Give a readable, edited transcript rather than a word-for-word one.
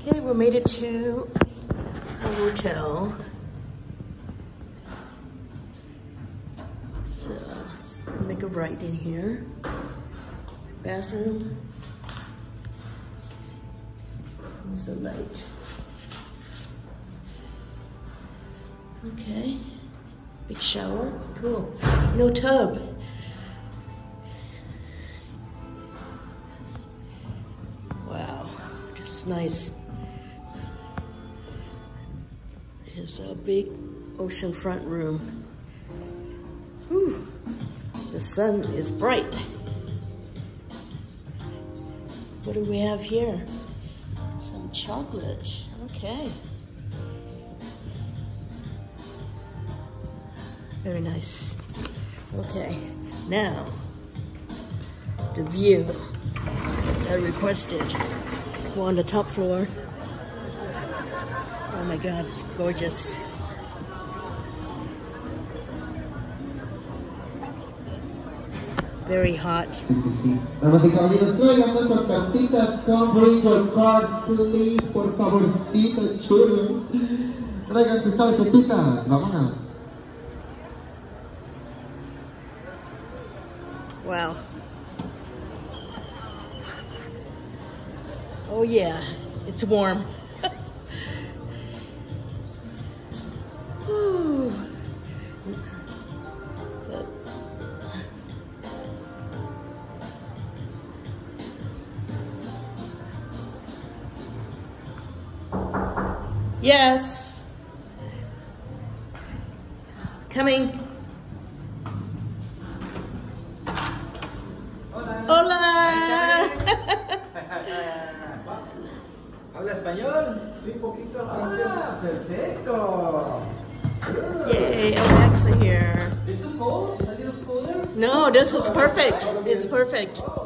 Okay, we made it to the hotel. So let's make a right in here. Bathroom. Where's the light? Okay. Big shower. Cool. No tub. Wow. This is nice. Here's a big oceanfront room. Whew. The sun is bright. What do we have here? Some chocolate. Okay. Very nice. Okay. Now, the view I requested. We're on the top floor. Oh my God, it's gorgeous. Very hot. Damas y caballeros, traigan nuestras cartitas. Come bring your cards, please. Por favorcito, chulos. Traigan sus tarjetitas. Vámonos. Wow. Oh yeah, it's warm. Whew. Yes. Coming. Hola. ¿Habla español? Sí, poquito. Gracias. Perfecto. Yay, Alexa here. Is it cold? A little cooler? No, this is perfect. It's perfect.